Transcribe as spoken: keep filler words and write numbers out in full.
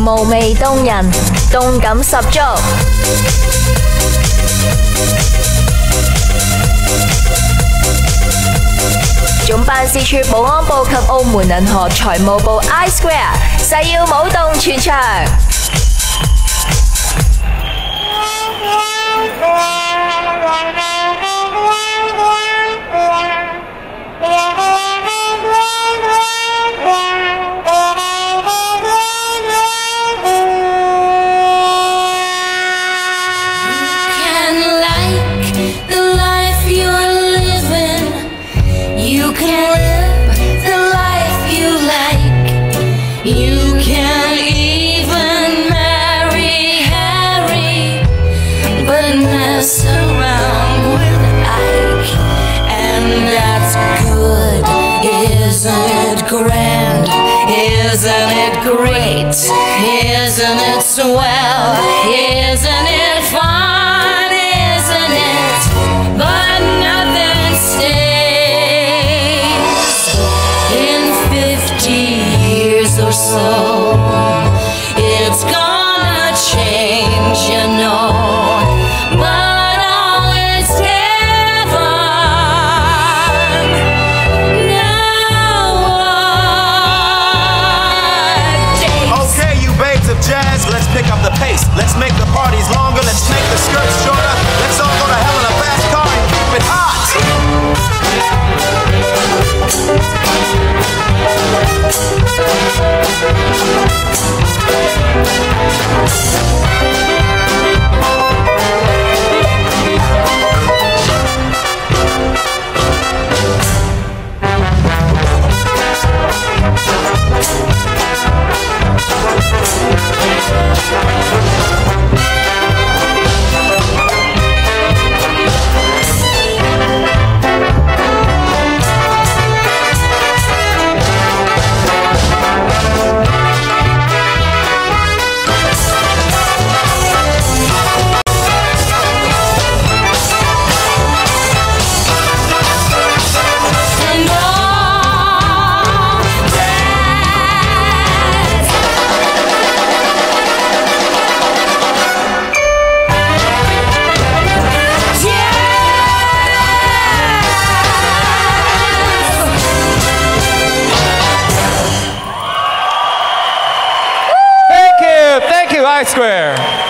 無味動人，動感十足。總辦事處保安部及澳門銀河財務部 I Square 誓要舞動全場。 Grand, isn't it great? Isn't it swell? Isn't it fun? Isn't it? But nothing stays. In fifty years or so, it's gonna change, you know. But all is heaven. Jazz, let's pick up the pace. Let's make the parties longer. Let's make the skirts shorter. Let's all go to hell in a fast car and keep it hot. I Square.